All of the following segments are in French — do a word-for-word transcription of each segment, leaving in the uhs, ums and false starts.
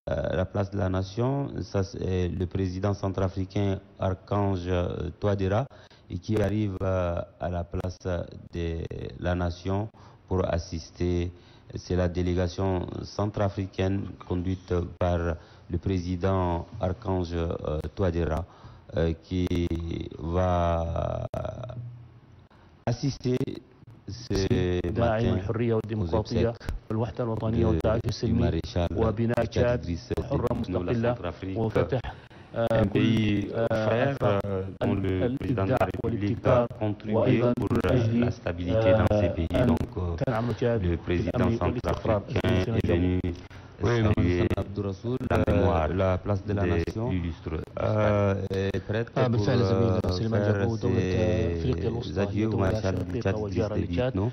la place de la Nation, ça c'est le président centrafricain Archange Touadéra et qui arrive à la place de la Nation pour assister. C'est la délégation centrafricaine conduite par le président Archange Touadéra qui va assister ce داعم الحرية والديمقراطية والوحدة الوطنية والدعم السلمي وبناء تشاد حرة مستقلة وفتح un pays frère dont le président de la République a contribué pour la stabilité dans ces pays. Donc le président centrafricain est venu saluer la mémoire, la place de la nation est prête pour faire ses adieux au maréchal du Tchad Idriss Déby.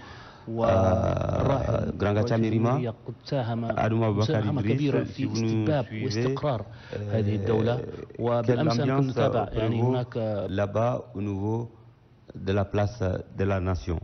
Grand Gacha Merima, Adouma Bakar Idriss, si vous nous suivez, quelle ambiance prévaut là-bas au niveau de la place de la nation?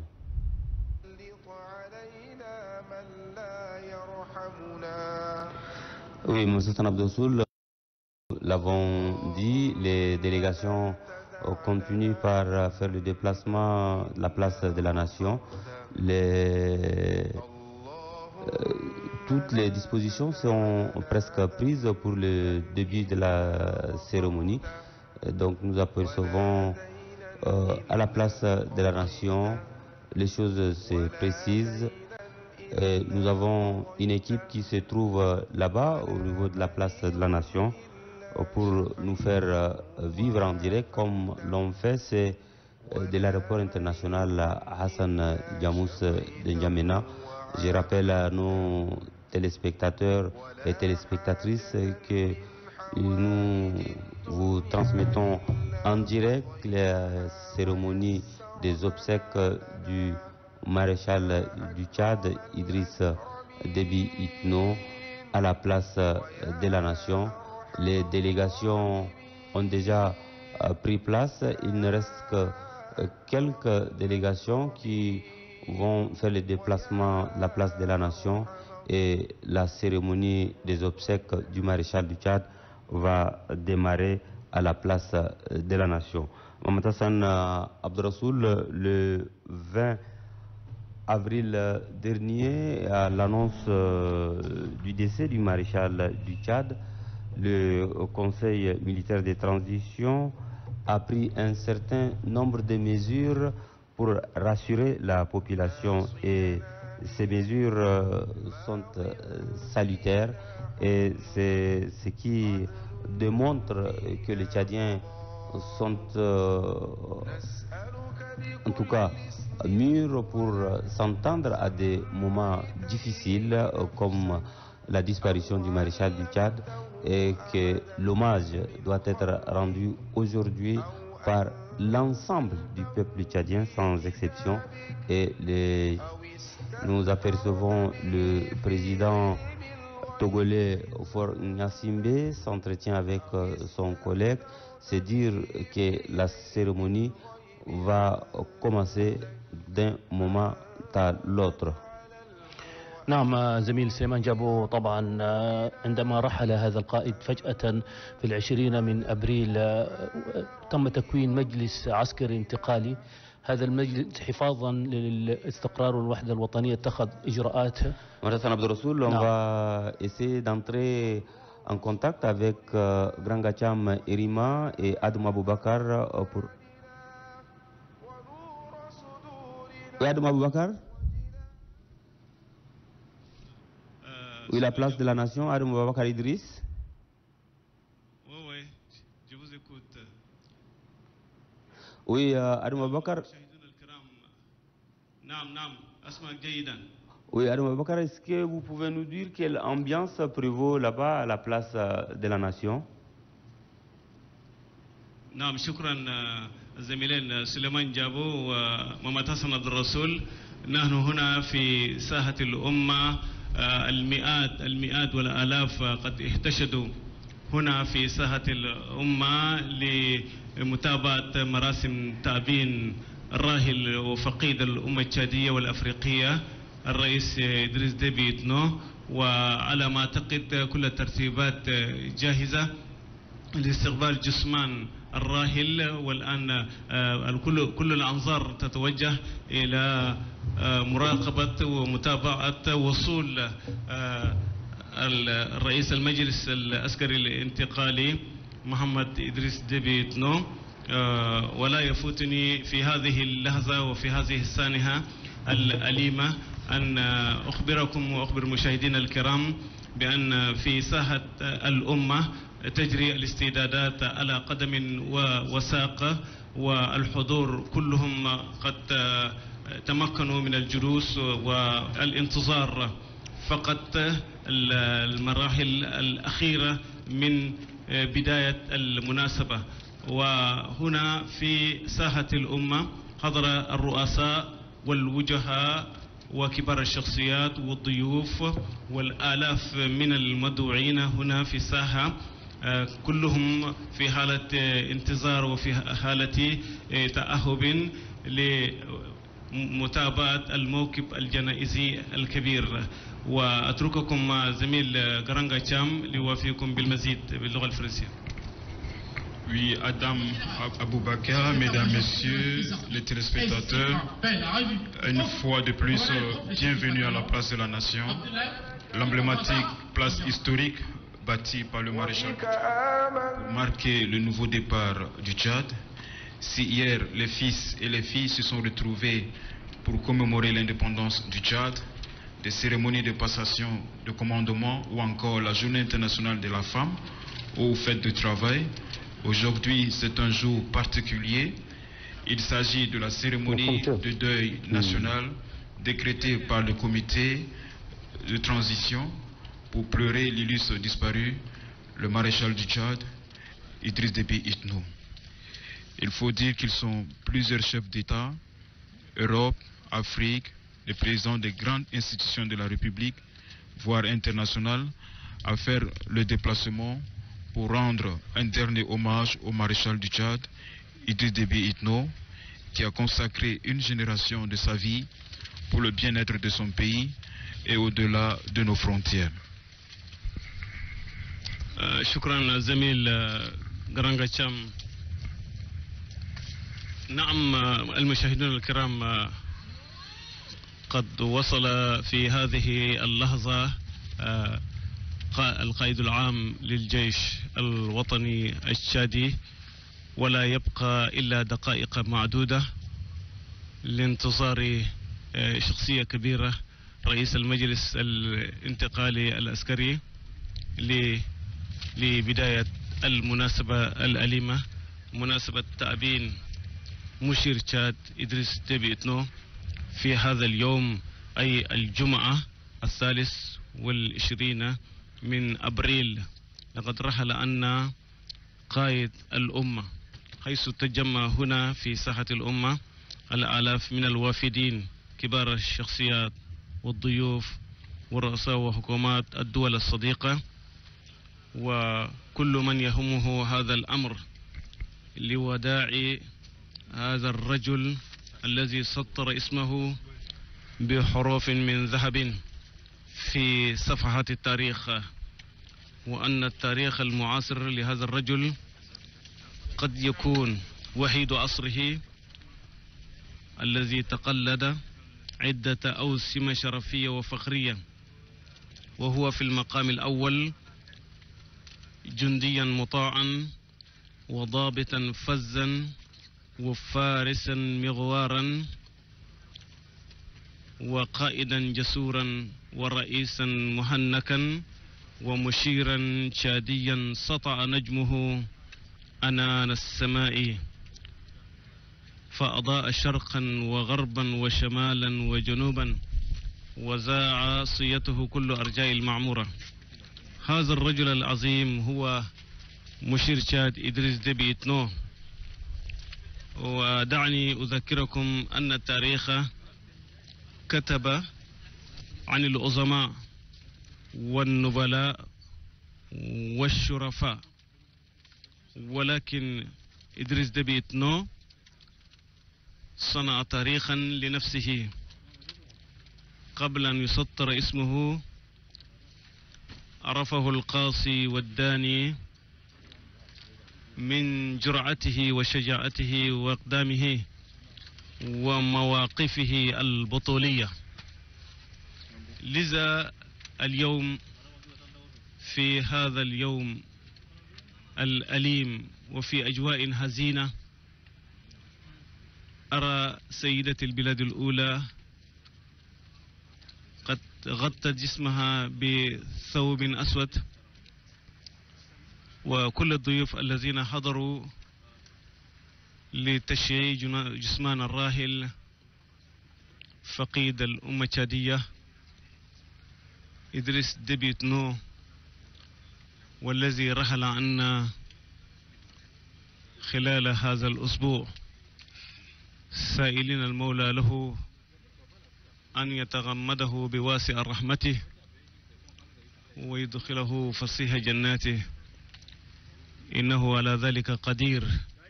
Oui, M. Sultan Abdossoul, l'avons dit, les délégations continuent par faire le déplacement de la place de la nation. Les, euh, toutes les dispositions sont presque prises pour le début de la cérémonie. Donc nous apercevons euh, à la place de la nation, les choses se précisent. Et nous avons une équipe qui se trouve là-bas au niveau de la place de la nation pour nous faire vivre en direct comme l'on fait. C'est de l'aéroport international Hassan Diamous de N'Djamena. Je rappelle à nos téléspectateurs et téléspectatrices que nous vous transmettons en direct la cérémonie des obsèques du maréchal du Tchad Idriss Déby Itno à la place de la nation. Les délégations ont déjà pris place. Il ne reste que quelques délégations qui vont faire le déplacement de la place de la nation et la cérémonie des obsèques du maréchal du Tchad va démarrer à la place de la nation. Mohamed Hassan Abdrasoul, le vingt avril dernier, à l'annonce du décès du maréchal du Tchad, le Conseil militaire de transition a pris un certain nombre de mesures pour rassurer la population et ces mesures sont salutaires et c'est ce qui démontre que les Tchadiens sont en tout cas mûrs pour s'entendre à des moments difficiles comme la disparition du maréchal du Tchad et que l'hommage doit être rendu aujourd'hui par l'ensemble du peuple tchadien sans exception. Et les, nous apercevons le président togolais Faure Gnassingbé s'entretient avec son collègue. C'est dire que la cérémonie va commencer d'un moment à l'autre. نعم زميل سليمان جابو، طبعا عندما رحل هذا القائد فجأة في العشرين من أبريل تم تكوين مجلس عسكري انتقالي. هذا المجلس حفاظا للاستقرار والوحدة الوطنية اتخذ إجراءات. Hassan Abdrasoul, on va essayer d'entrer en contact avec euh, Grand Gacham Irima et Adouma Boubacar euh, pour... Oui, Adouma Boubacar? Oui, la place de la nation, Adouma Boubacar Idriss. Oui, oui, je vous écoute. Oui, euh, Adouma Boubacar. Oui, Adouma Boubacar, est-ce que vous pouvez nous dire quelle ambiance prévaut là-bas à la place de la nation? نعم، شكرا الزميلين سليمان جابو ومحمد حسن عبد الرسول. نحن هنا في ساحة الأمة، المئات المئات والآلاف قد احتشدوا هنا في ساحة الأمة لمتابعة مراسم تأبين الراحل وفقيد الأمة التشادية والأفريقية. الرئيس إدريس ديبي إتنو، وعلى ما أعتقد كل الترتيبات جاهزة لاستقبال جثمان الراحل. والآن الكل كل الأنظار تتوجه إلى مراقبة ومتابعة وصول الرئيس المجلس العسكري الانتقالي محمد إدريس ديبي إتنو. ولا يفوتني في هذه اللحظة وفي هذه السانحة الأليمة أن أخبركم وأخبر مشاهدينا الكرام بأن في ساحة الأمة تجري الاستعدادات على قدم وساق، والحضور كلهم قد تمكنوا من الجلوس والانتظار فقط المراحل الأخيرة من بداية المناسبة. وهنا في ساحة الأمة حضر الرؤساء والوجهاء وكبار الشخصيات والضيوف والآلاف من المدعوين هنا في الساحة، كلهم في حالة انتظار وفي حالة تأهب لمتابعة الموكب الجنائزي الكبير. وأترككم مع زميل غرانغا تشام ليوافيكم بالمزيد باللغة الفرنسية. Oui, Adam Aboubakar, mesdames, messieurs, les téléspectateurs, une fois de plus, bienvenue à la place de la Nation, l'emblématique place historique bâtie par le maréchal pour marquer le nouveau départ du Tchad. Si hier les fils et les filles se sont retrouvés pour commémorer l'indépendance du Tchad, des cérémonies de passation de commandement ou encore la journée internationale de la femme ou fête du travail, aujourd'hui, c'est un jour particulier. Il s'agit de la cérémonie de deuil national décrétée par le comité de transition pour pleurer l'illustre disparu, le maréchal du Tchad, Idriss Déby Itno. Il faut dire qu'ils sont plusieurs chefs d'État, Europe, Afrique, les présidents des grandes institutions de la République, voire internationales, à faire le déplacement pour rendre un dernier hommage au maréchal du Tchad, Idriss Déby Itno, qui a consacré une génération de sa vie pour le bien-être de son pays et au-delà de nos frontières. شكرا زميل غرانغا تشام. نعم المشاهدون الكرام، قد وصل في هذه اللحظة القائد العام للجيش الوطني التشادي، ولا يبقى إلا دقائق معدودة لانتظار شخصية كبيرة رئيس المجلس الانتقالي العسكري لبداية المناسبة الأليمة، مناسبة تأبين مشير تشاد إدريس ديبي إتنو في هذا اليوم، أي الجمعة الثالث والعشرين من أبريل. لقد رحل عنا قائد الأمة، حيث تجمع هنا في ساحة الأمة الآلاف من الوافدين، كبار الشخصيات والضيوف ورؤساء وحكومات الدول الصديقة، وكل من يهمه هذا الأمر لوداع هذا الرجل الذي سطر اسمه بحروف من ذهب في صفحات التاريخ. وأن التاريخ المعاصر لهذا الرجل قد يكون وحيد عصره الذي تقلد عدة أوسمة شرفية وفخرية، وهو في المقام الأول جنديا مطاعا وضابطا فزا وفارسا مغوارا وقائدا جسورا ورئيسا مهنكا ومشيرا شاديا سطع نجمه أنان السماء، فأضاء شرقا وغربا وشمالا وجنوبا، وزاع صيته كل أرجاء المعمورة. هذا الرجل العظيم هو مشير تشاد إدريس ديبي إتنو. ودعني أذكركم أن التاريخ كتب عن العظماء والنبلاء والشرفاء، ولكن إدريس ديبي إتنو صنع تاريخا لنفسه. قبل أن يسطر اسمه عرفه القاصي والداني من جرعته وشجاعته وإقدامه ومواقفه البطولية. لذا اليوم في هذا اليوم الأليم وفي أجواء حزينة أرى سيدة البلاد الأولى قد غطت جسمها بثوب أسود، وكل الضيوف الذين حضروا لتشييع جثمان الراحل فقيد الأمة التشادية إدريس ديبي إتنو، والذي رحل عنا خلال هذا الأسبوع، سائلين المولى له أن يتغمده بواسع رحمته ويدخله فصيح جناته، إنه على ذلك قدير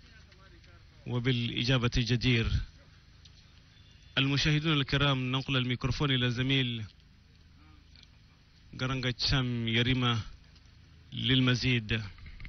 وبالإجابة جدير. المشاهدون الكرام، ننقل الميكروفون إلى زميل Garanga Cham Yerima للمزيد.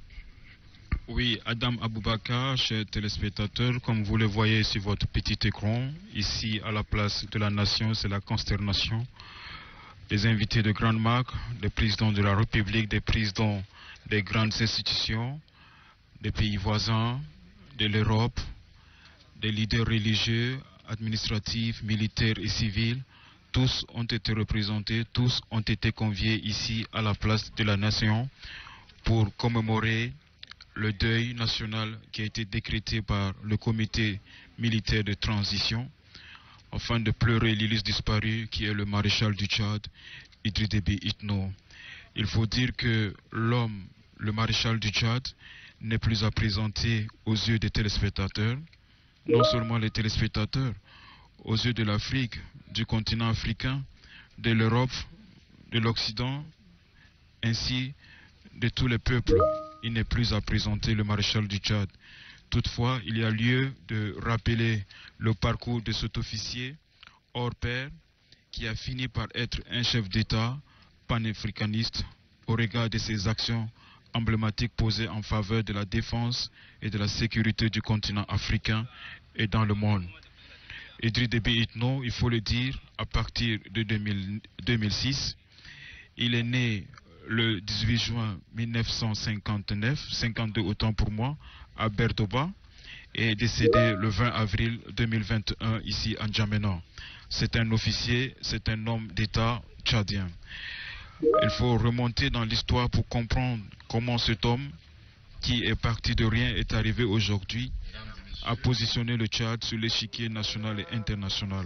Oui, Adam Aboubakar, chers téléspectateurs, comme vous le voyez sur votre petit écran, ici à la place de la nation, c'est la consternation. Des invités de grandes marques, des présidents de la République, des présidents des grandes institutions, des pays voisins, de l'Europe, des leaders religieux, administratifs, militaires et civils, tous ont été représentés, tous ont été conviés ici à la place de la nation pour commémorer le deuil national qui a été décrété par le comité militaire de transition afin de pleurer l'illustre disparu qui est le maréchal du Tchad, Idriss Déby Itno. Il faut dire que l'homme, le maréchal du Tchad, n'est plus à présenter aux yeux des téléspectateurs, non seulement les téléspectateurs, aux yeux de l'Afrique, du continent africain, de l'Europe, de l'Occident, ainsi de tous les peuples. Il n'est plus à présenter le maréchal du Tchad. Toutefois, il y a lieu de rappeler le parcours de cet officier hors pair qui a fini par être un chef d'État panafricaniste au regard de ses actions emblématiques posées en faveur de la défense et de la sécurité du continent africain et dans le monde. Idriss Déby Itno, il faut le dire, à partir de deux mille six, il est né le dix-huit juin mille neuf cent cinquante-neuf, cinquante-deux autant pour moi, à Bertoba, et décédé le vingt avril deux mille vingt et un ici à N'Djamena. C'est un officier, c'est un homme d'État tchadien. Il faut remonter dans l'histoire pour comprendre comment cet homme, qui est parti de rien, est arrivé aujourd'hui à positionner le Tchad sur l'échiquier national et international.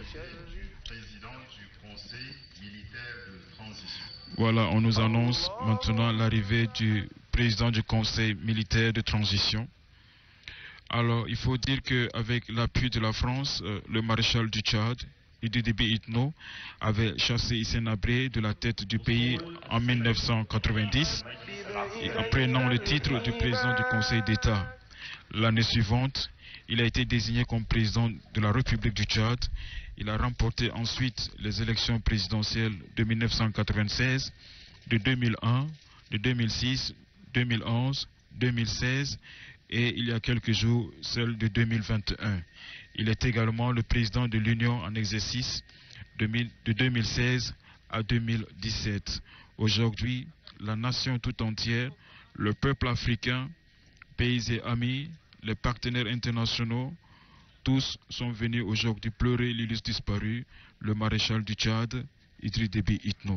Voilà, on nous annonce maintenant l'arrivée du président du Conseil militaire de transition. Alors, il faut dire qu'avec l'appui de la France, euh, le maréchal du Tchad, Idriss Déby Itno, avait chassé Hissène Habré de la tête du pays en mille neuf cent quatre-vingt-dix, et en prenant le titre du président du Conseil d'État. L'année suivante, il a été désigné comme président de la République du Tchad. Il a remporté ensuite les élections présidentielles de mille neuf cent quatre-vingt-seize, de deux mille un, de deux mille six, deux mille onze, deux mille seize et il y a quelques jours celle de deux mille vingt et un. Il est également le président de l'Union en exercice de deux mille seize à deux mille dix-sept. Aujourd'hui, la nation tout entière, le peuple africain, pays et amis, les partenaires internationaux, tous sont venus aujourd'hui pleurer l'illustre disparu, le maréchal du Tchad, Idriss Déby Itno.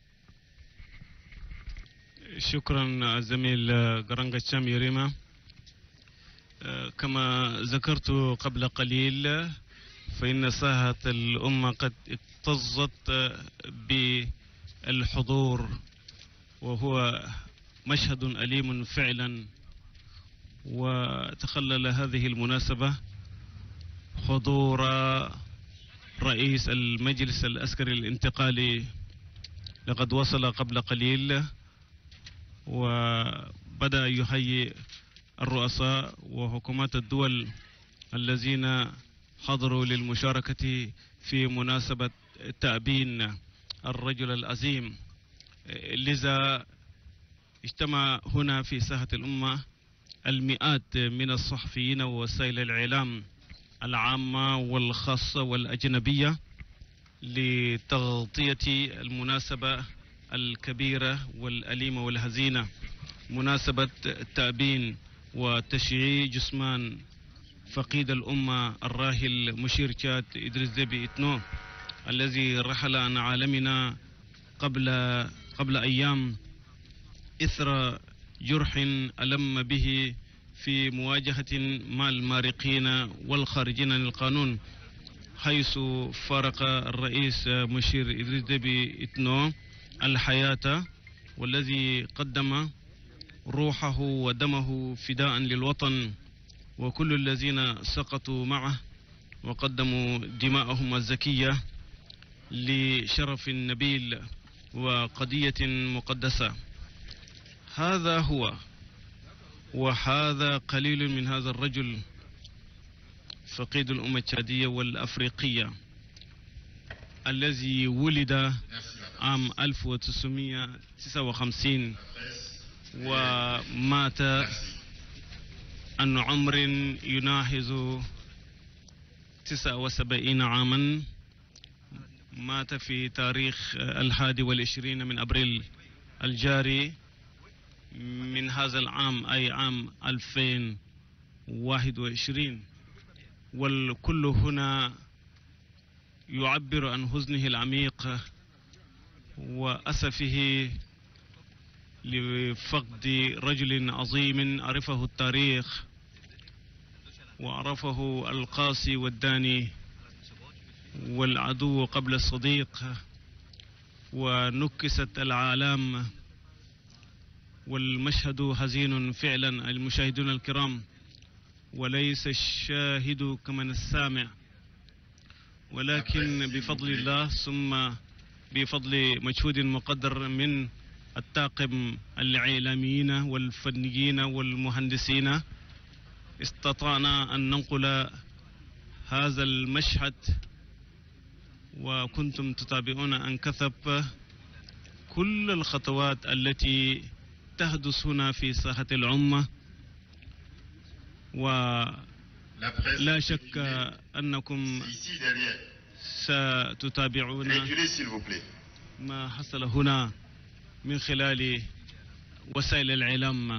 شكرا زميل غرانغا تشام يريما. كما ذكرت قبل قليل فإن ساحة الأمة قد اكتظت بالحضور، وهو مشهد أليم فعلا. وتخلل هذه المناسبة حضور رئيس المجلس العسكري الانتقالي، لقد وصل قبل قليل وبدأ يحيي الرؤساء وحكومات الدول الذين حضروا للمشاركة في مناسبة تأبين الرجل العظيم. لذا اجتمع هنا في ساحة الأمة المئات من الصحفيين ووسائل الإعلام العامة والخاصة والأجنبية لتغطية المناسبة الكبيرة والأليمة والحزينة، مناسبة تأبين وتشييع جثمان فقيد الأمة الراحل مشير تشاد إدريس ديبي إتنو الذي رحل عن عالمنا قبل قبل أيام إثر جرح ألم به في مواجهة مع المارقين والخارجين عن القانون، حيث فارق الرئيس مشير إدريس ديبي إتنو الحياة، والذي قدم روحه ودمه فداء للوطن، وكل الذين سقطوا معه وقدموا دماءهم الزكية لشرف نبيل وقضية مقدسة. هذا هو، وهذا قليل من هذا الرجل فقيد الأمة التشادية والأفريقية الذي ولد عام ألف وتسعمئة وتسعة وخمسين ومات عن عمر يناهز تسعة وسبعين عاما، مات في تاريخ الحادي والعشرين من أبريل الجاري من هذا العام، أي عام ألفين وواحد وعشرين، والكل هنا يعبر عن حزنه العميق وأسفه لفقد رجل عظيم عرفه التاريخ وعرفه القاسي والداني والعدو قبل الصديق، ونكست العالم، والمشهد حزين فعلا المشاهدون الكرام، وليس الشاهد كمن السامع، ولكن بفضل الله ثم بفضل مجهود مقدر من الطاقم الإعلاميين والفنيين والمهندسين استطعنا أن ننقل هذا المشهد، وكنتم تتابعون عن كثب كل الخطوات التي تحدث هنا في ساحة الأمة، ولا شك أنكم ستتابعون ما حصل هنا من خلال وسائل الإعلام.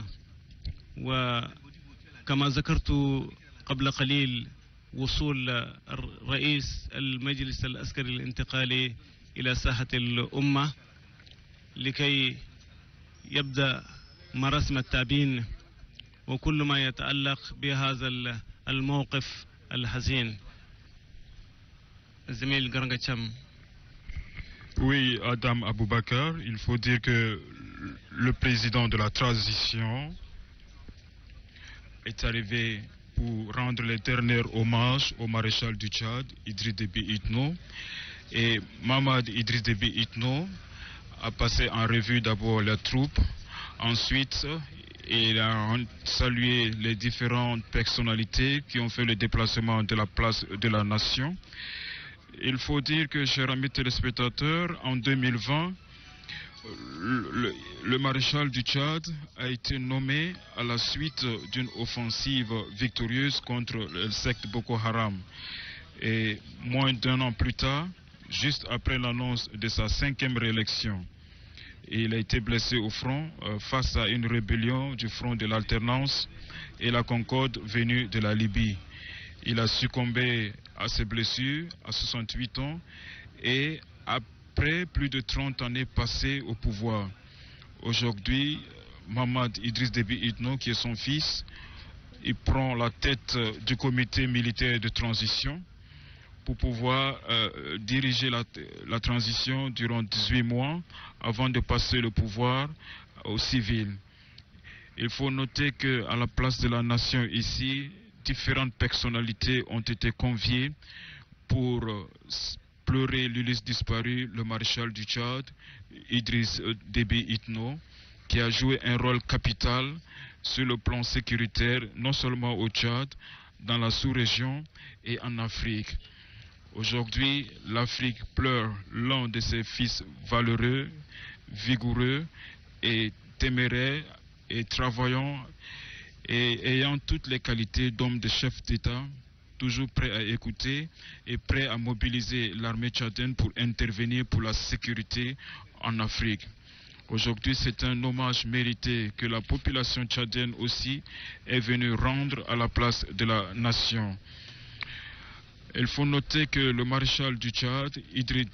وكما ذكرت قبل قليل وصول رئيس المجلس العسكري الانتقالي إلى ساحة الأمة لكي يبدأ مراسم التأبين وكل ما يتعلق بهذا الموقف الحزين. زميل Garangacham. Oui, Adam Aboubakar, il faut dire que le président de la transition est arrivé pour rendre les derniers hommages au maréchal du Tchad, Idriss Déby Itno. Et Mamad Idriss Déby Itno a passé en revue d'abord la troupe, ensuite il a salué les différentes personnalités qui ont fait le déplacement de la place de la nation. Il faut dire que, chers amis téléspectateurs, en deux mille vingt, le, le maréchal du Tchad a été nommé à la suite d'une offensive victorieuse contre le secte Boko Haram. Et moins d'un an plus tard, juste après l'annonce de sa cinquième réélection, il a été blessé au front euh, face à une rébellion du front de l'alternance et la concorde venue de la Libye. Il a succombé à ses blessures à soixante-huit ans et après plus de trente années passées au pouvoir. Aujourd'hui, Mamad Idriss Déby Itno, qui est son fils, il prend la tête du comité militaire de transition pour pouvoir euh, diriger la, la transition durant dix-huit mois avant de passer le pouvoir aux civils. Il faut noter qu'à la place de la nation ici, différentes personnalités ont été conviées pour euh, pleurer l'illustre disparu, le maréchal du Tchad, Idriss Déby Itno, qui a joué un rôle capital sur le plan sécuritaire, non seulement au Tchad, dans la sous-région et en Afrique. Aujourd'hui, l'Afrique pleure l'un de ses fils valeureux, vigoureux et téméraires et travaillant et ayant toutes les qualités d'homme de chef d'État, toujours prêt à écouter et prêt à mobiliser l'armée tchadienne pour intervenir pour la sécurité en Afrique. Aujourd'hui, c'est un hommage mérité que la population tchadienne aussi est venue rendre à la place de la nation. Il faut noter que le maréchal du Tchad, Idriss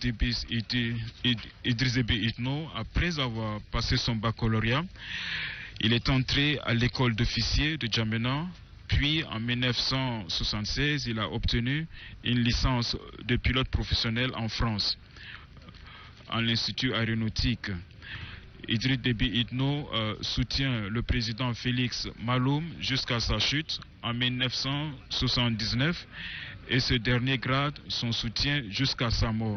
Déby Itno, après avoir passé son baccalauréat, il est entré à l'école d'officier de N'Djamena, puis en mille neuf cent soixante-seize, il a obtenu une licence de pilote professionnel en France, à l'Institut aéronautique. Idriss Déby Itno euh, soutient le président Félix Maloum jusqu'à sa chute en mille neuf cent soixante-dix-neuf et ce dernier grade son soutien jusqu'à sa mort.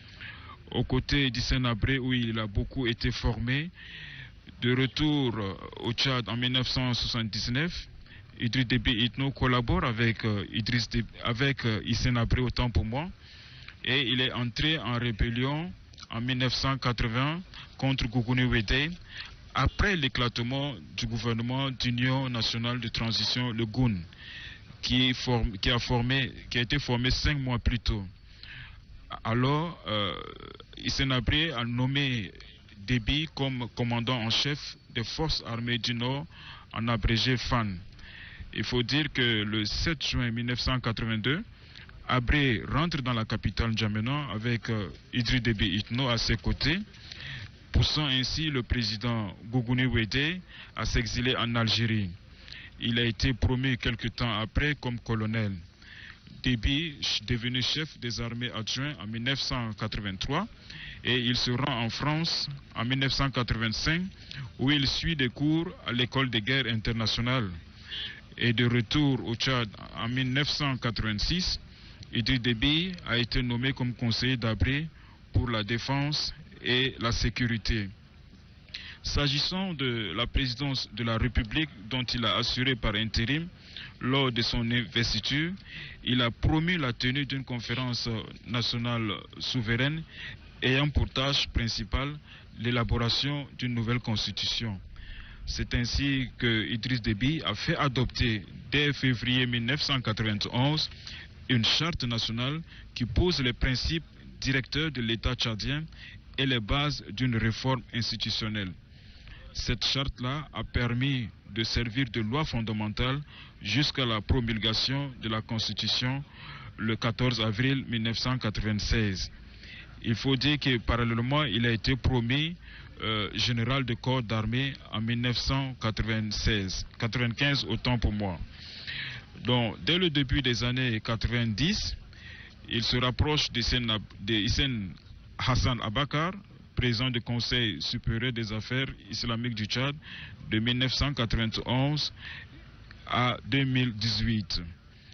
Aux côtés d'Hissène Habré, où il a beaucoup été formé, de retour au Tchad en mille neuf cent soixante-dix-neuf, Idriss Déby Itno collabore avec, euh, Idriss Déby, avec euh, Hissène Habré, autant pour moi, et il est entré en rébellion en mille neuf cent quatre-vingts contre Gougouni Wédé, après l'éclatement du gouvernement d'Union nationale de transition, le G U N, qui, form, qui, a formé, qui a été formé cinq mois plus tôt. Alors, euh, Hissène Habré a nommé Déby comme commandant en chef des forces armées du Nord, en abrégé F A N. Il faut dire que le sept juin mille neuf cent quatre-vingt-deux, Habré rentre dans la capitale N'Djamena avec euh, Idriss Déby Itno à ses côtés, poussant ainsi le président Gougouni Wédé à s'exiler en Algérie. Il a été promu quelque temps après comme colonel. Déby, devenu chef des armées adjoints en mille neuf cent quatre-vingt-trois, et il se rend en France en mille neuf cent quatre-vingt-cinq, où il suit des cours à l'école de guerre internationale. Et de retour au Tchad en mille neuf cent quatre-vingt-six, Idriss Déby a été nommé comme conseiller d'Habré pour la défense et la sécurité. S'agissant de la présidence de la République dont il a assuré par intérim lors de son investiture, il a promu la tenue d'une conférence nationale souveraine ayant pour tâche principale l'élaboration d'une nouvelle constitution. C'est ainsi que Idriss Déby a fait adopter dès février mille neuf cent quatre-vingt-onze une charte nationale qui pose les principes directeurs de l'État tchadien et les bases d'une réforme institutionnelle. Cette charte-là a permis de servir de loi fondamentale jusqu'à la promulgation de la Constitution le quatorze avril mille neuf cent quatre-vingt-seize. Il faut dire que parallèlement, il a été promu euh, général de corps d'armée en mille neuf cent quatre-vingt-seize, quatre-vingt-quinze autant pour moi. Donc, dès le début des années quatre-vingt-dix, il se rapproche de Hissène Hassan Abakar, président du Conseil supérieur des affaires islamiques du Tchad de mille neuf cent quatre-vingt-onze à deux mille dix-huit.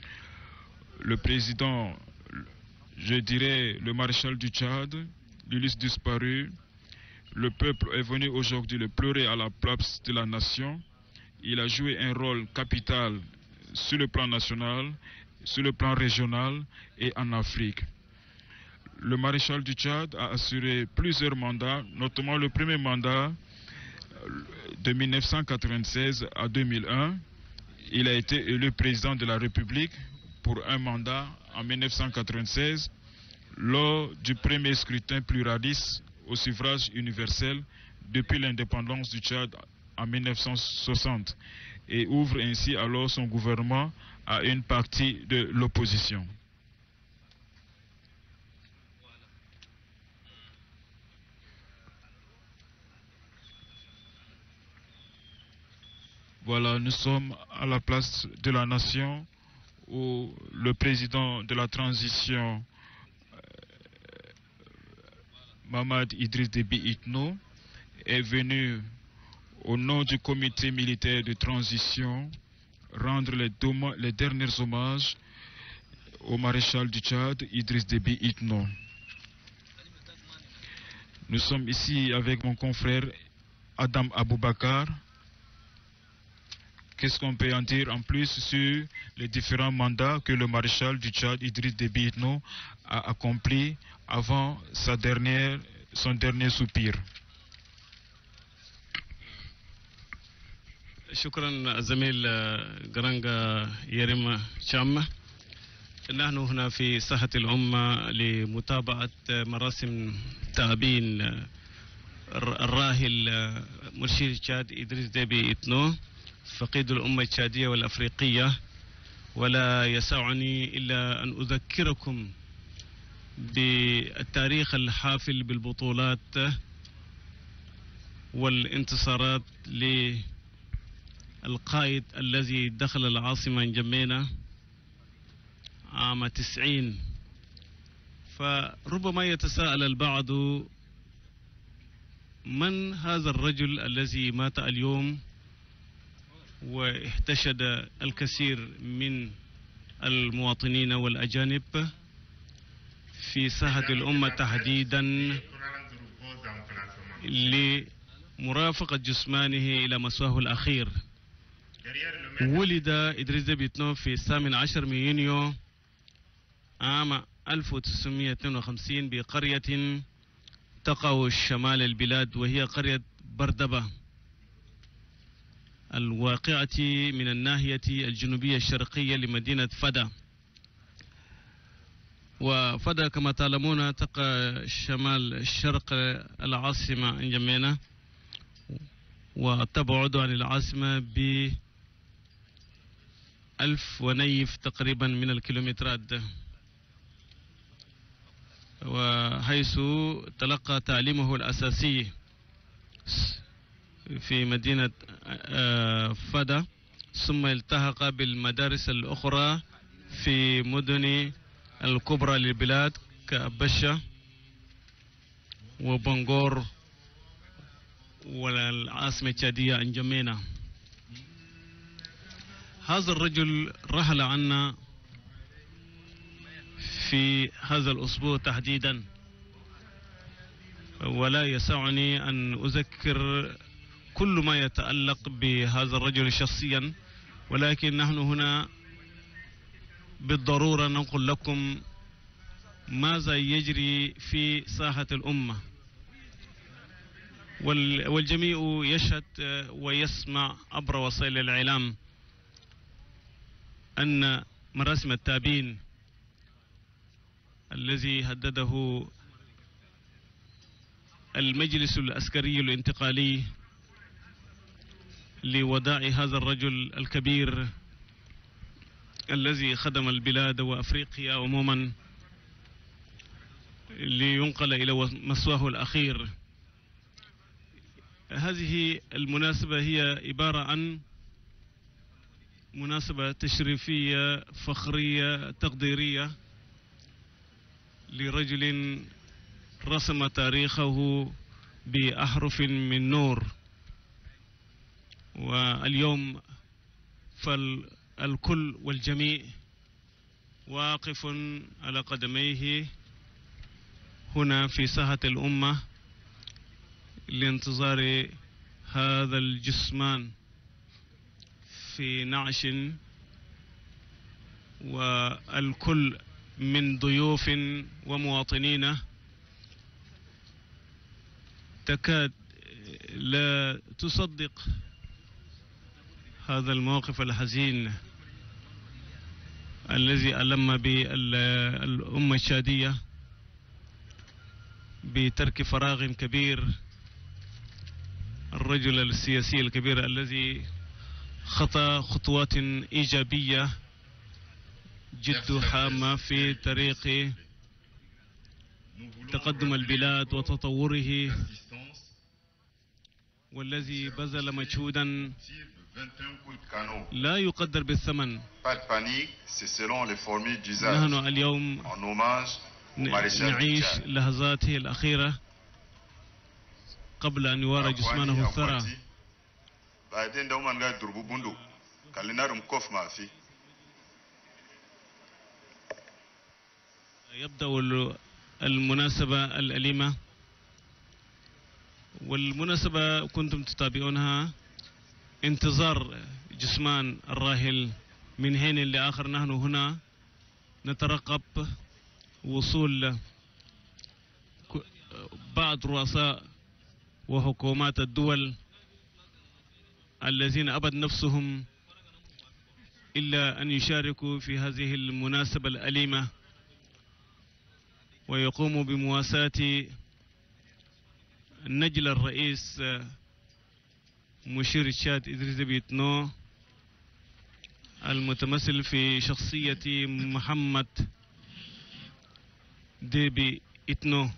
Le président, je dirais le maréchal du Tchad, l'illustre disparu, le peuple est venu aujourd'hui le pleurer à la place de la nation. Il a joué un rôle capital sur le plan national, sur le plan régional et en Afrique. Le maréchal du Tchad a assuré plusieurs mandats, notamment le premier mandat de mille neuf cent quatre-vingt-seize à deux mille un. Il a été élu président de la République pour un mandat en mille neuf cent quatre-vingt-seize lors du premier scrutin pluraliste au suffrage universel depuis l'indépendance du Tchad en mille neuf cent soixante et ouvre ainsi alors son gouvernement à une partie de l'opposition. Voilà, nous sommes à la place de la nation où le président de la transition, euh, Mamad Idriss Déby Itno, est venu au nom du comité militaire de transition rendre les, les derniers hommages au maréchal du Tchad, Idriss Déby Itno. Nous sommes ici avec mon confrère Adam Aboubakar, qu'est-ce qu'on peut en dire en plus sur les différents mandats que le maréchal du Tchad, Idriss Déby Itno, a accomplis avant sa dernière, son dernier soupir? شكرا زميل جرانجا يريم شام. نحن هنا في ساحة الأمة لمتابعة مراسم تأبين الراحل مرشد تشاد إدريس ديبي إتنو فقيد الأمة التشادية والأفريقية. ولا يسعني إلا أن أذكركم بالتاريخ الحافل بالبطولات والانتصارات للقائد الذي دخل العاصمة نجمينا عام تسعين. فربما يتساءل البعض من هذا الرجل الذي مات اليوم واحتشد الكثير من المواطنين والأجانب في ساحة الأمة تحديدا لمرافقة جسمانه إلى مسواه الأخير. ولد إدريس ديبي إتنو في الثامن عشر من يونيو عام ألف وتسعمائة واثنين وخمسين بقرية تقع شمال البلاد وهي قرية بردبة الواقعة من الناحية الجنوبية الشرقية لمدينة فدا. وفدا كما تعلمون تقع شمال الشرق العاصمة نجمينا وتبعد عن العاصمة ب ألف ونيف تقريبا من الكيلومترات، وحيث تلقى تعليمه الأساسي في مدينة فدا، ثم التحق بالمدارس الأخرى في مدن الكبرى للبلاد كأبشة وبنغور والعاصمة التشادية نجمينا. هذا الرجل رحل عنا في هذا الأسبوع تحديدا، ولا يسعني أن أذكر كل ما يتعلق بهذا الرجل شخصيا، ولكن نحن هنا بالضرورة نقول لكم ماذا يجري في ساحة الأمة، والجميع يشهد ويسمع عبر وسائل الإعلام أن مراسم التابين الذي هدده المجلس العسكري الانتقالي لوداع هذا الرجل الكبير الذي خدم البلاد وأفريقيا عموما لينقل إلى مسواه الأخير. هذه المناسبة هي عبارة عن مناسبة تشريفية فخرية تقديرية لرجل رسم تاريخه بأحرف من نور. واليوم فالكل والجميع واقف على قدميه هنا في ساحة الأمة لانتظار هذا الجسمان في نعش، والكل من ضيوف ومواطنين تكاد لا تصدق هذا الموقف الحزين الذي ألم بالأمة التشادية بترك فراغ كبير. الرجل السياسي الكبير الذي خطى خطوات إيجابية جد هامة في طريق تقدم البلاد وتطوره، والذي بذل مجهودا لا يقدر بالثمن. نحن اليوم نعيش لحظاته الأخيرة قبل أن يوارى جسمانه الثرى. يبدأ المناسبة الأليمة، والمناسبة كنتم تتابعونها انتظار جسمان الراحل من حين لآخر نحن هنا نترقب وصول بعض رؤساء وحكومات الدول الذين أبد نفسهم إلا أن يشاركوا في هذه المناسبة الأليمة ويقوموا بمواساة النجل الرئيس مشير تشاد إدريس ديبي إتنو المتمثل في شخصية محمد ديبي إتنو،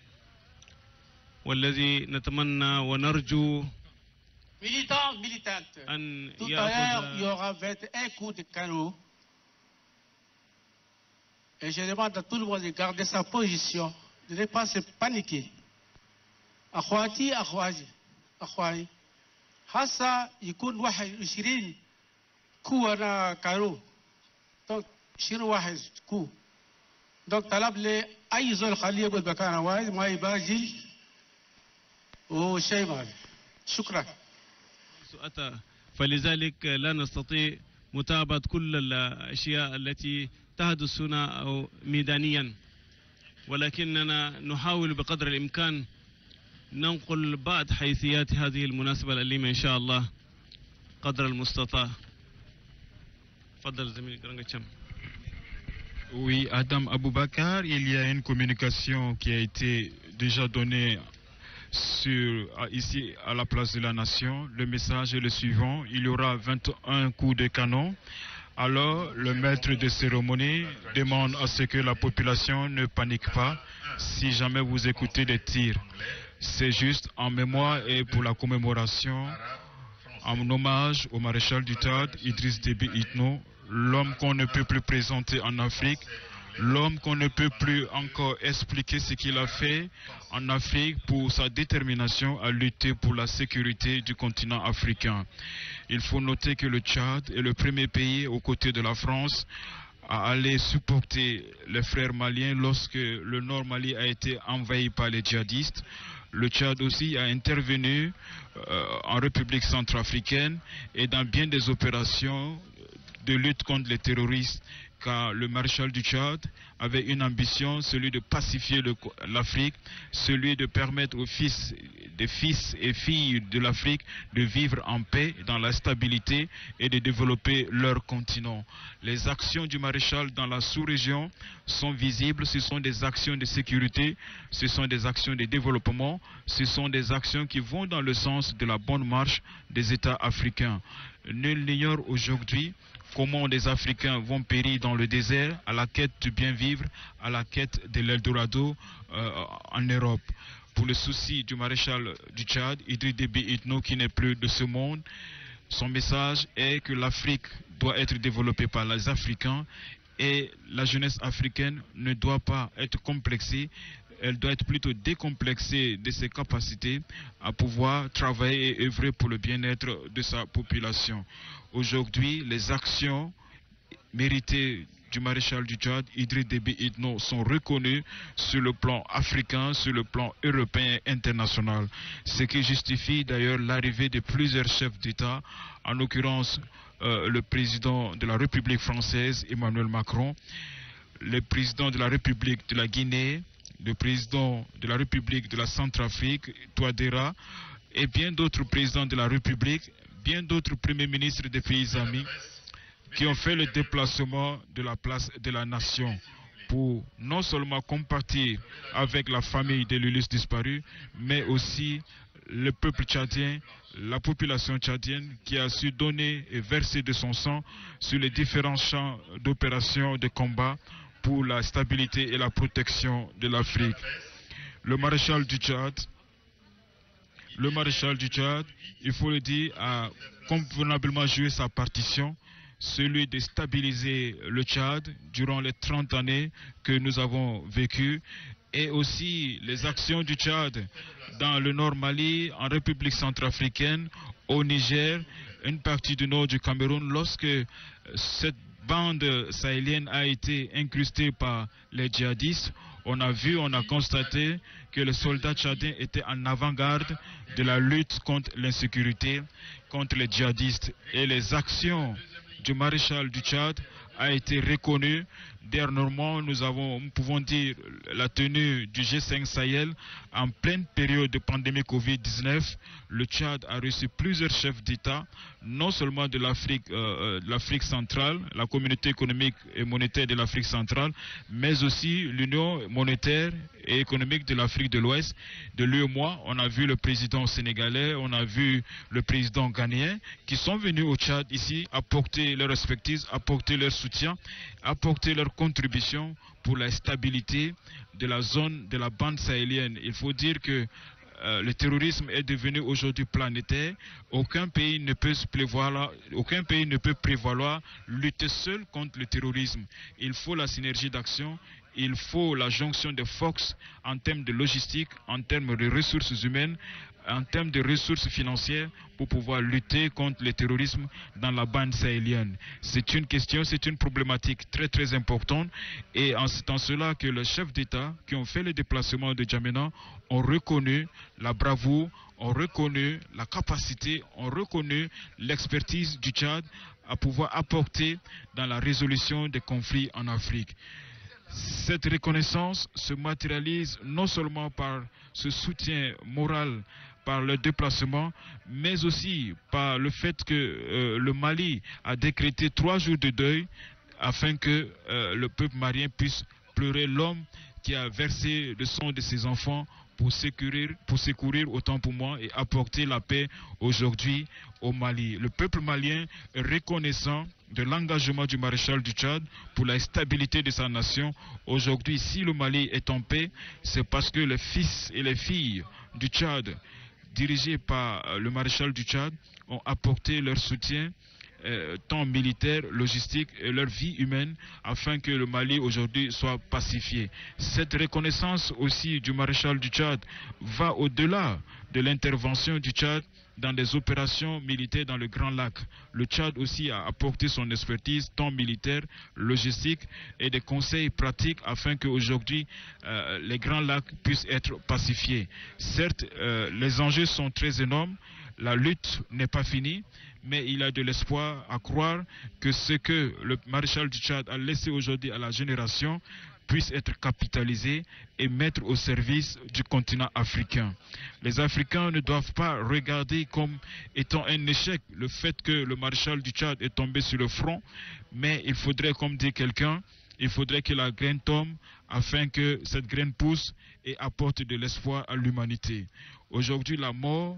والذي نتمنى ونرجو Militants, militantes, أن tout à l'heure, il y يأخذ aura vingt et un coups de canot. Et je demande à tout le monde de garder sa position, de ne pas se paniquer. أخواتي أخواتي أخواني هسا يكون واحد وعشرين كو أنا كانو دونك عشرين واحد كو دونك طلب لي أي زول خليه يقعد مكانه واحد ما يباجي وشيء ما شكرا. أتى فلذلك لا نستطيع متابعة كل الأشياء التي تحدث هنا أو ميدانيا، ولكننا نحاول بقدر الإمكان ننقل بعض حيثيات هذه المناسبة الأليمة إن شاء الله قدر المستطاع. تفضل زميلي كرنجتشم. Oui, Adam Aboubakar, il y a une communication qui a été déjà donnée sur, ici à la place de la Nation. Le message est le suivant: il y aura vingt et un coups de canon. Alors, le maître de cérémonie demande à ce que la population ne panique pas si jamais vous écoutez des tirs. C'est juste en mémoire et pour la commémoration, en hommage au maréchal du Tchad, Idriss Déby Itno, l'homme qu'on ne peut plus présenter en Afrique, l'homme qu'on ne peut plus encore expliquer ce qu'il a fait en Afrique pour sa détermination à lutter pour la sécurité du continent africain. Il faut noter que le Tchad est le premier pays aux côtés de la France à aller supporter les frères maliens lorsque le Nord Mali a été envahi par les djihadistes. Le Tchad aussi a intervenu euh, en République centrafricaine et dans bien des opérations de lutte contre les terroristes, car le maréchal du Tchad avait une ambition, celui de pacifier l'Afrique, celui de permettre aux fils, des fils et filles de l'Afrique de vivre en paix, dans la stabilité et de développer leur continent. Les actions du maréchal dans la sous-région sont visibles, ce sont des actions de sécurité, ce sont des actions de développement, ce sont des actions qui vont dans le sens de la bonne marche des États africains. Nul n'ignore aujourd'hui comment des Africains vont périr dans le désert à la quête du bien vivre, à la quête de l'Eldorado euh, en Europe. Pour le souci du maréchal du Tchad, Idriss Déby Itno, qui n'est plus de ce monde, son message est que l'Afrique doit être développée par les Africains et la jeunesse africaine ne doit pas être complexée. Elle doit être plutôt décomplexée de ses capacités à pouvoir travailler et œuvrer pour le bien-être de sa population. Aujourd'hui, les actions méritées du maréchal du Tchad, Idriss Déby Itno, sont reconnues sur le plan africain, sur le plan européen et international. Ce qui justifie d'ailleurs l'arrivée de plusieurs chefs d'État, en l'occurrence euh, le président de la République française, Emmanuel Macron, le président de la République de la Guinée, le président de la République de la Centrafrique, Touadéra, et bien d'autres présidents de la République, bien d'autres premiers ministres des pays amis qui ont fait le déplacement de la place de la Nation pour non seulement compartir avec la famille de l'Ulysse disparu, mais aussi le peuple tchadien, la population tchadienne qui a su donner et verser de son sang sur les différents champs d'opération de combat pour la stabilité et la protection de l'Afrique. Le maréchal du Tchad, le maréchal du Tchad, il faut le dire, a convenablement joué sa partition, celui de stabiliser le Tchad durant les trente années que nous avons vécues, et aussi les actions du Tchad dans le Nord Mali, en République centrafricaine, au Niger, une partie du nord du Cameroun, lorsque cette bande sahélienne a été incrustée par les djihadistes, on a vu, on a constaté que les soldats tchadiens étaient en avant-garde de la lutte contre l'insécurité, contre les djihadistes. Et les actions du maréchal du Tchad a été reconnue. Dernièrement, nous avons, nous pouvons dire, la tenue du G cinq Sahel en pleine période de pandémie Covid dix-neuf. Le Tchad a reçu plusieurs chefs d'État, non seulement de l'Afrique euh, l'Afrique centrale, la communauté économique et monétaire de l'Afrique centrale, mais aussi l'Union monétaire et économique de l'Afrique de l'Ouest. De l'U E M O A, on a vu le président sénégalais, on a vu le président ghanéen qui sont venus au Tchad ici apporter leur expertise, apporter leur soutien, apporter leur contribution pour la stabilité de la zone de la bande sahélienne. Il faut dire que euh, le terrorisme est devenu aujourd'hui planétaire. Aucun pays ne peut se prévaloir, aucun pays ne peut prévaloir lutter seul contre le terrorisme. Il faut la synergie d'action. Il faut la jonction de forces en termes de logistique, en termes de ressources humaines, en termes de ressources financières pour pouvoir lutter contre le terrorisme dans la bande sahélienne. C'est une question, c'est une problématique très très importante et en c'est en cela que les chefs d'État qui ont fait le déplacement de N'Djamena ont reconnu la bravoure, ont reconnu la capacité, ont reconnu l'expertise du Tchad à pouvoir apporter dans la résolution des conflits en Afrique. Cette reconnaissance se matérialise non seulement par ce soutien moral, par le déplacement, mais aussi par le fait que euh, le Mali a décrété trois jours de deuil afin que euh, le peuple malien puisse pleurer l'homme qui a versé le sang de ses enfants pour secourir, pour secourir autant pour moi et apporter la paix aujourd'hui au Mali. Le peuple malien est reconnaissant de l'engagement du maréchal du Tchad pour la stabilité de sa nation. Aujourd'hui, si le Mali est en paix, c'est parce que les fils et les filles du Tchad, dirigés par le maréchal du Tchad, ont apporté leur soutien Euh, tant militaire, logistique et leur vie humaine afin que le Mali aujourd'hui soit pacifié. Cette reconnaissance aussi du maréchal du Tchad va au-delà de l'intervention du Tchad dans des opérations militaires dans le Grand Lac. Le Tchad aussi a apporté son expertise tant militaire, logistique et des conseils pratiques afin qu'aujourd'hui euh, les Grands Lacs puissent être pacifiés. Certes, euh, les enjeux sont très énormes, la lutte n'est pas finie, mais il y a de l'espoir à croire que ce que le maréchal du Tchad a laissé aujourd'hui à la génération puisse être capitalisé et mettre au service du continent africain. Les Africains ne doivent pas regarder comme étant un échec le fait que le maréchal du Tchad est tombé sur le front, mais il faudrait, comme dit quelqu'un, il faudrait que la graine tombe afin que cette graine pousse et apporte de l'espoir à l'humanité. Aujourd'hui, la mort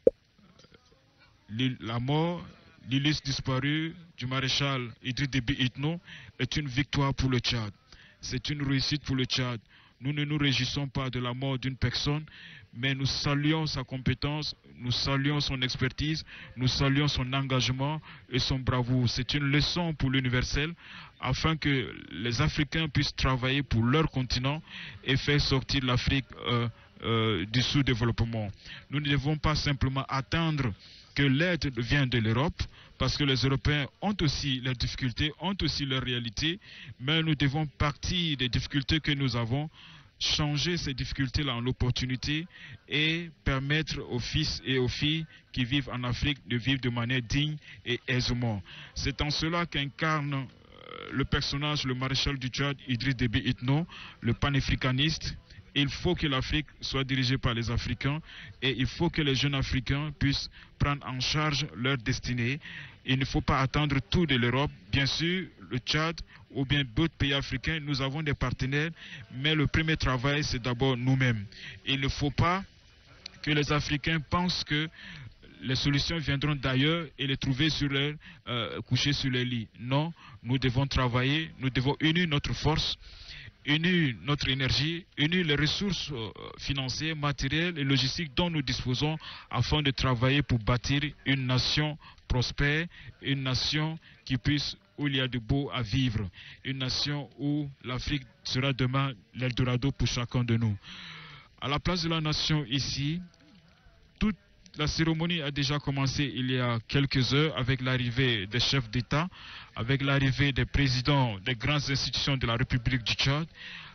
La mort, l'illustre disparu du maréchal Idriss Déby Itno est une victoire pour le Tchad. C'est une réussite pour le Tchad. Nous ne nous réjouissons pas de la mort d'une personne, mais nous saluons sa compétence, nous saluons son expertise, nous saluons son engagement et son bravoure. C'est une leçon pour l'universel afin que les Africains puissent travailler pour leur continent et faire sortir l'Afrique euh, euh, du sous-développement. Nous ne devons pas simplement attendre que l'aide vient de l'Europe, parce que les Européens ont aussi leurs difficultés, ont aussi leurs réalités, mais nous devons partir des difficultés que nous avons, changer ces difficultés-là en opportunité et permettre aux fils et aux filles qui vivent en Afrique de vivre de manière digne et aisément. C'est en cela qu'incarne euh, le personnage, le maréchal du Tchad, Idriss Déby Itno, le panafricaniste. Il faut que l'Afrique soit dirigée par les Africains et il faut que les jeunes Africains puissent prendre en charge leur destinée. Il ne faut pas attendre tout de l'Europe. Bien sûr, le Tchad ou bien d'autres pays africains, nous avons des partenaires, mais le premier travail, c'est d'abord nous-mêmes. Il ne faut pas que les Africains pensent que les solutions viendront d'ailleurs et les trouver sur leur, euh, couchés sur les lits. Non, nous devons travailler, nous devons unir notre force, unir notre énergie, unir les ressources euh, financières, matérielles et logistiques dont nous disposons afin de travailler pour bâtir une nation prospère, une nation qui puisse, où il y a de beau à vivre, une nation où l'Afrique sera demain l'Eldorado pour chacun de nous. À la place de la nation ici, toute la cérémonie a déjà commencé il y a quelques heures avec l'arrivée des chefs d'État, avec l'arrivée des présidents des grandes institutions de la République du Tchad,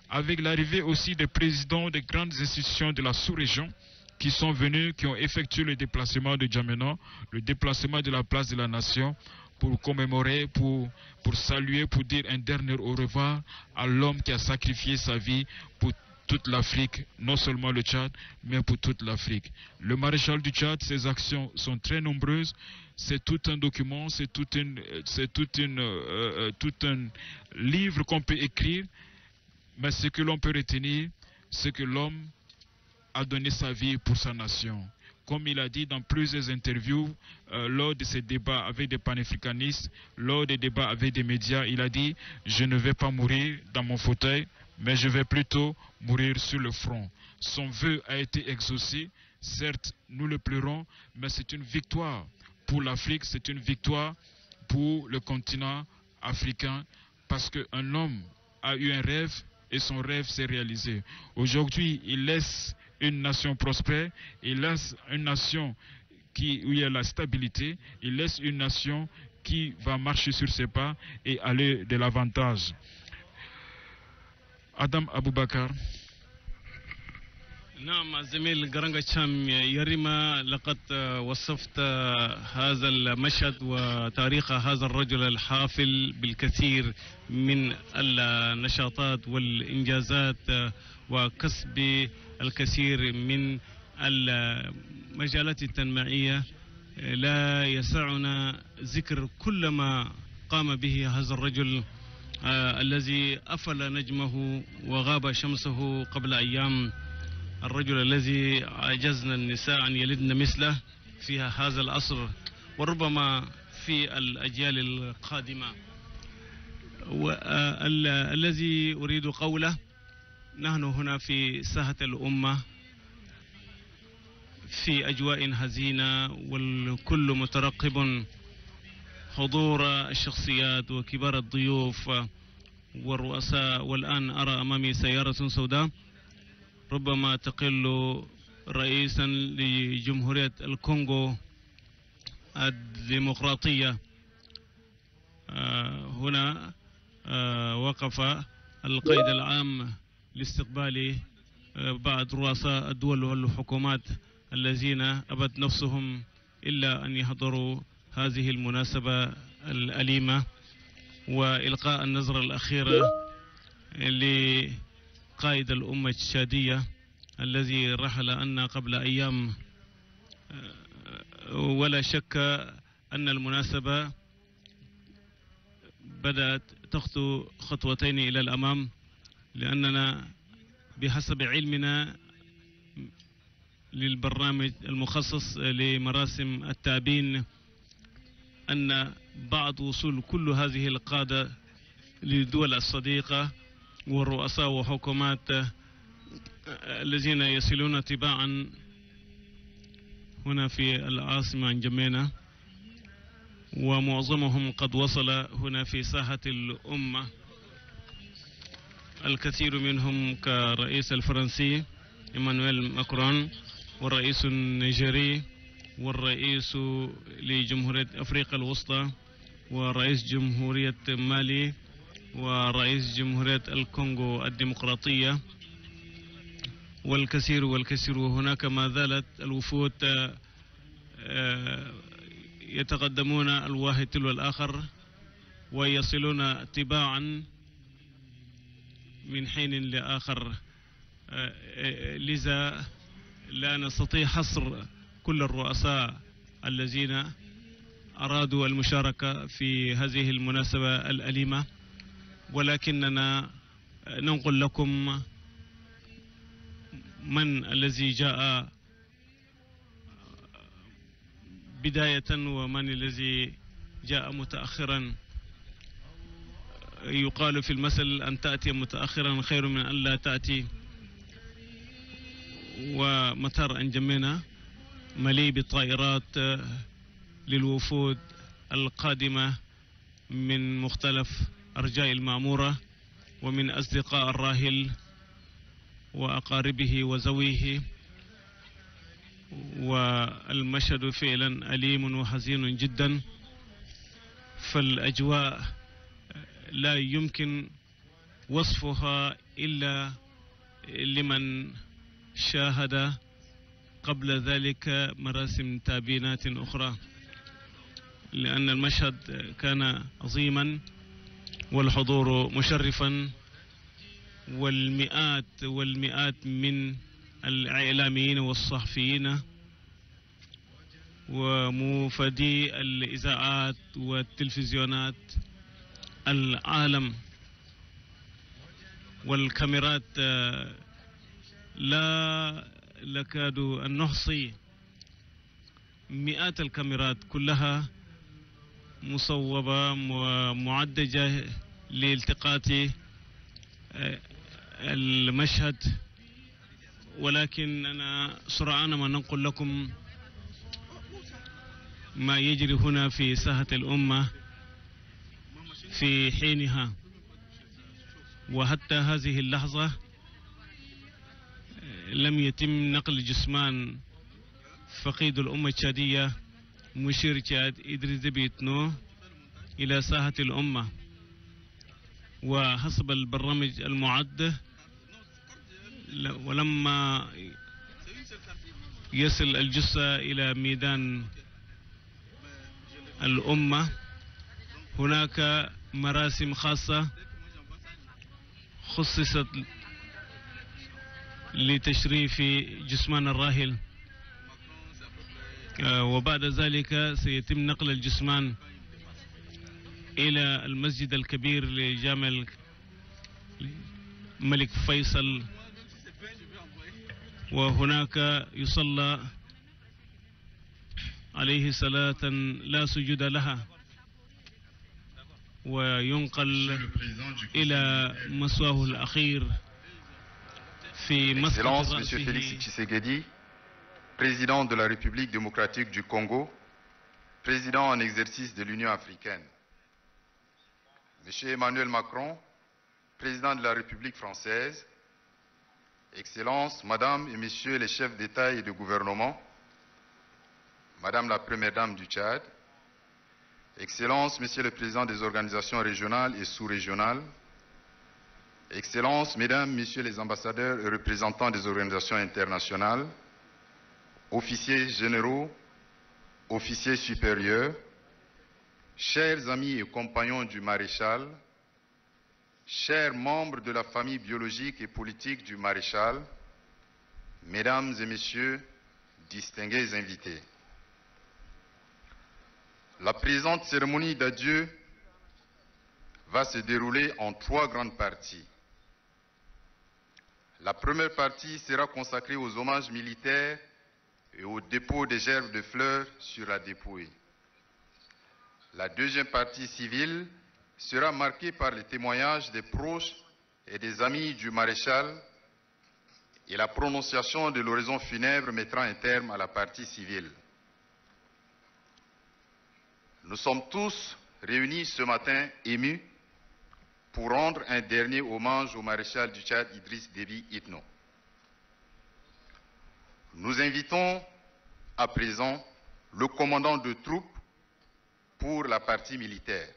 avec l'arrivée aussi des présidents des grandes institutions de la sous-région qui sont venus, qui ont effectué le déplacement de N'Djamena, le déplacement de la place de la Nation, pour commémorer, pour, pour saluer, pour dire un dernier au revoir à l'homme qui a sacrifié sa vie pour toute l'Afrique, non seulement le Tchad, mais pour toute l'Afrique. Le maréchal du Tchad, ses actions sont très nombreuses. C'est tout un document, c'est tout, une, c'est tout, une, euh, tout un livre qu'on peut écrire. Mais ce que l'on peut retenir, c'est que l'homme a donné sa vie pour sa nation. Comme il a dit dans plusieurs interviews, euh, lors de ses débats avec des panafricanistes, lors des débats avec des médias, il a dit « Je ne vais pas mourir dans mon fauteuil, mais je vais plutôt mourir sur le front ». Son vœu a été exaucé. Certes, nous le pleurons, mais c'est une victoire pour l'Afrique, c'est une victoire pour le continent africain, parce qu'un homme a eu un rêve et son rêve s'est réalisé. Aujourd'hui, il laisse une nation prospère, il laisse une nation qui, où il y a la stabilité, il laisse une nation qui va marcher sur ses pas et aller de l'avantage. Adam Aboubakar. نعم زميل قرنقة شام يريما لقد وصفت هذا المشهد وتاريخ هذا الرجل الحافل بالكثير من النشاطات والإنجازات وكسب الكثير من المجالات التنموية. لا يسعنا ذكر كل ما قام به هذا الرجل آه الذي أفل نجمه وغاب شمسه قبل أيام. الرجل الذي عجزنا النساء أن يلدن مثله في هذا العصر وربما في الأجيال القادمة. والذي أريد قوله، نحن هنا في ساحة الأمة في أجواء حزينة، والكل مترقب حضور الشخصيات وكبار الضيوف والرؤساء. والآن أرى أمامي سيارة سوداء ربما تقل رئيسا لجمهورية الكونغو الديمقراطية. هنا وقف القائد العام لاستقبال بعض رؤساء الدول والحكومات الذين أبت نفسهم إلا أن يحضروا هذه المناسبة الأليمة، وإلقاء النظرة الأخيرة لقائد الأمة التشادية الذي رحل عنا قبل أيام. ولا شك أن المناسبة بدأت تخطو خطوتين إلى الأمام، لأننا بحسب علمنا للبرنامج المخصص لمراسم التأبين أن بعد وصول كل هذه القادة للدول الصديقة والرؤساء وحكومات الذين يصلون تباعا هنا في العاصمة نجمينا، ومعظمهم قد وصل هنا في ساحة الأمة. الكثير منهم كرئيس الفرنسي إيمانويل ماكرون، والرئيس النيجيري، والرئيس لجمهورية أفريقيا الوسطى، ورئيس جمهورية مالي، ورئيس جمهورية الكونغو الديمقراطية، والكثير والكثير. وهناك ما زالت الوفود يتقدمون الواحد تلو الآخر ويصلون تباعا من حين لآخر. لذا لا نستطيع حصر كل الرؤساء الذين أرادوا المشاركة في هذه المناسبة الأليمة، ولكننا ننقل لكم من الذي جاء بداية ومن الذي جاء متأخرا. يقال في المثل أن تأتي متأخرا خير من أن لا تأتي. ومطار نجمينا مليء بالطائرات للوفود القادمة من مختلف أرجاء المعمورة ومن أصدقاء الراحل وأقاربه وزويه. والمشهد فعلا أليم وحزين جدا، فالأجواء لا يمكن وصفها إلا لمن شاهد قبل ذلك مراسم تابينات أخرى، لأن المشهد كان عظيما والحضور مشرفا، والمئات والمئات من الإعلاميين والصحفيين ومفادي الإذاعات والتلفزيونات العالم والكاميرات لا نكاد أن نحصي، مئات الكاميرات كلها مصوبة ومعدجة لالتقاط المشهد. ولكننا سرعان ما ننقل لكم ما يجري هنا في ساحة الأمة في حينها. وحتى هذه اللحظة لم يتم نقل جثمان فقيد الأمة التشادية مشير تشاد إدريس ديبي إتنو إلى ساحة الأمة. وحسب البرنامج المعد، ولما يصل الجثة إلى ميدان الأمة هناك مراسم خاصة خصصت لتشريف جثمان الراحل، وبعد ذلك سيتم نقل الجثمان إلى المسجد الكبير لجامع الملك فيصل، وهناك يصلى عليه صلاة لا سجود لها، وينقل إلى مسواه الأخير في مسجد Excellence, Monsieur Félix Tshisekedi, président de la République démocratique du Congo, président en exercice de l'Union africaine. Monsieur Emmanuel Macron, président de la République française, Excellences, Madame et Messieurs les chefs d'État et de gouvernement, Madame la Première Dame du Tchad, Excellences, Messieurs les Présidents des organisations régionales et sous-régionales, Excellences, Mesdames, Messieurs les ambassadeurs et représentants des organisations internationales, officiers généraux, officiers supérieurs, chers amis et compagnons du maréchal, chers membres de la famille biologique et politique du maréchal, Mesdames et Messieurs, distingués invités. La présente cérémonie d'adieu va se dérouler en trois grandes parties. La première partie sera consacrée aux hommages militaires et au dépôt des gerbes de fleurs sur la dépouille. La deuxième partie civile sera marquée par les témoignages des proches et des amis du maréchal et la prononciation de l'oraison funèbre mettant un terme à la partie civile. Nous sommes tous réunis ce matin émus pour rendre un dernier hommage au maréchal du Tchad Idriss Déby Itno. Nous invitons à présent le commandant de troupes pour la partie militaire.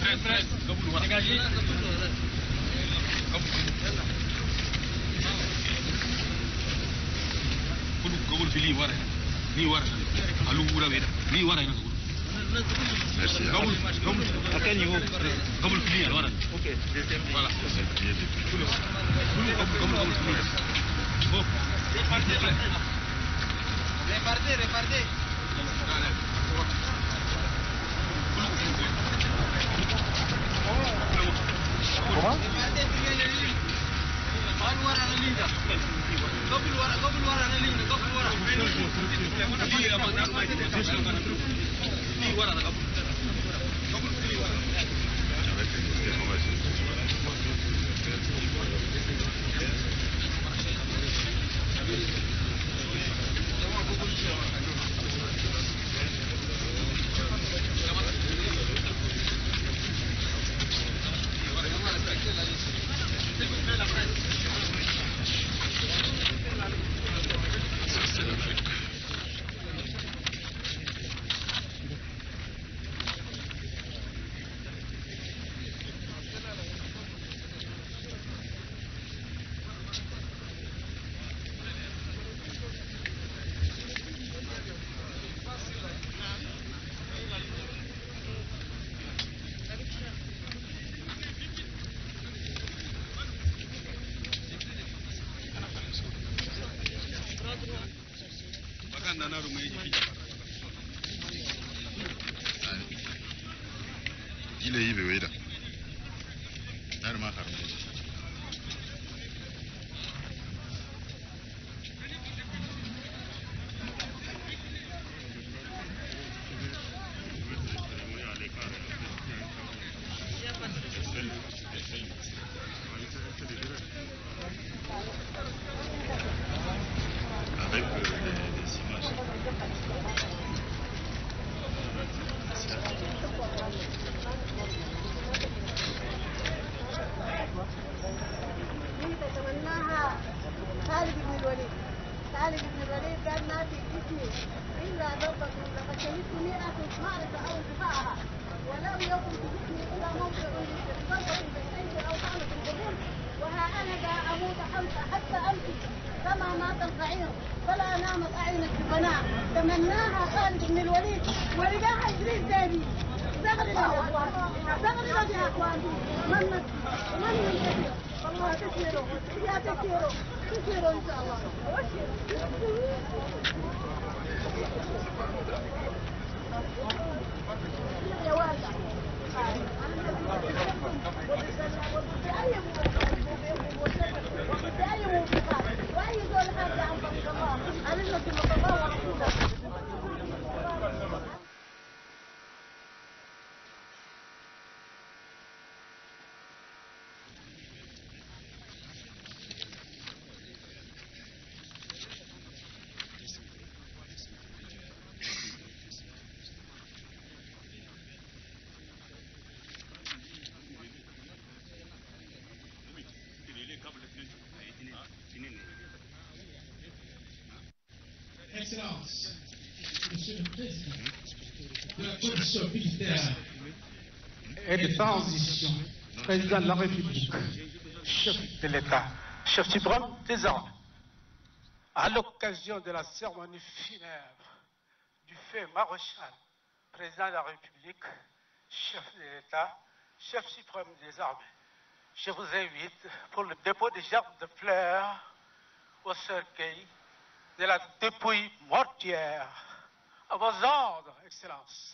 Merci. À quel niveau? Ok, deuxième. Voilà. Répartez, répartez. Comment? Il est ibe là. Avec euh, les, les images. تمناها خالد بن الوليد خالد بن الوليد قال ما في جسمي الا ضربه لقد شهدت مئة معركه او دفاعها ولم يكن في جسمي الا موضع ضربه بالسيف او طعنه بالقبول وها انا ذا اموت حمزه حتى امشي كما مات الخعير فلا نامت اعينك ببناء تمناها خالد بن الوليد ولقاها ادريس دابي زغرد يا اخوان زغرد يا اخوان من من من والله تسيروا يا تسيروا تسيروا ان شاء الله يا والد وبأي موافقات وأي دول حاجة عن طريق الله أرزنا في المطبع ورسوله Excellence, Monsieur le Président de la Commission militaire et de transition, Président de la République, chef de l'État, chef suprême des armées, à l'occasion de la cérémonie funèbre du fait maréchal, Président de la République, chef de l'État, chef suprême des armées, je vous invite pour le dépôt des gerbes de fleurs au cercueil de la dépouille mortuaire. À vos ordres, Excellence.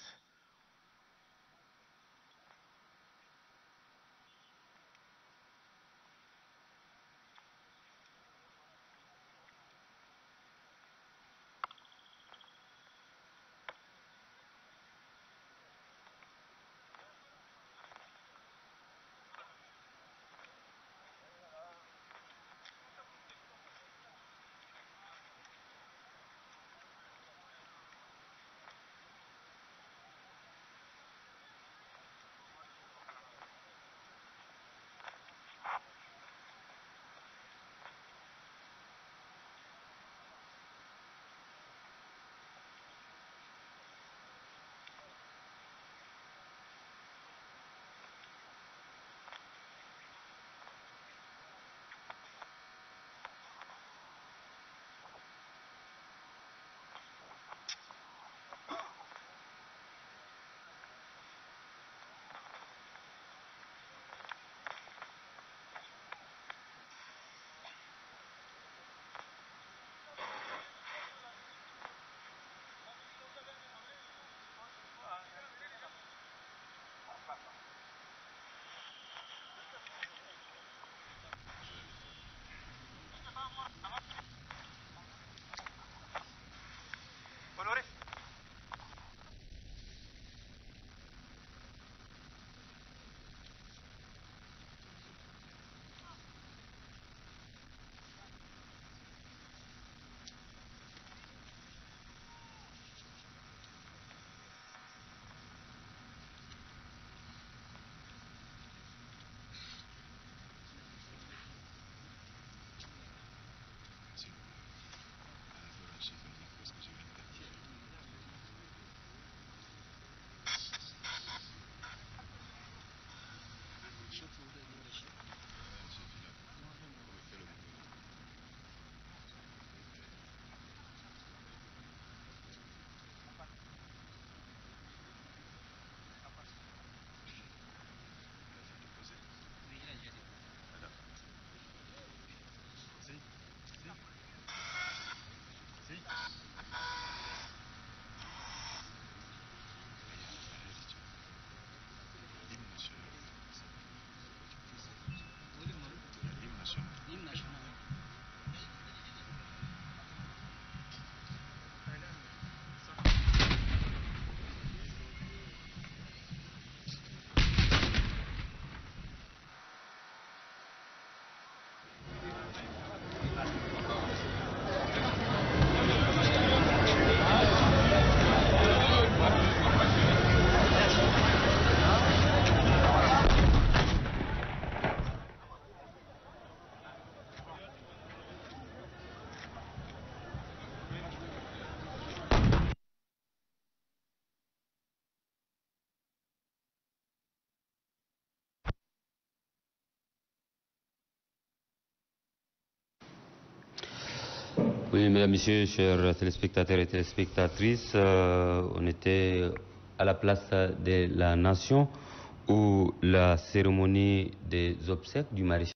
Oui, mesdames, messieurs, chers téléspectateurs et téléspectatrices, euh, on était à la place de la Nation où la cérémonie des obsèques du maréchal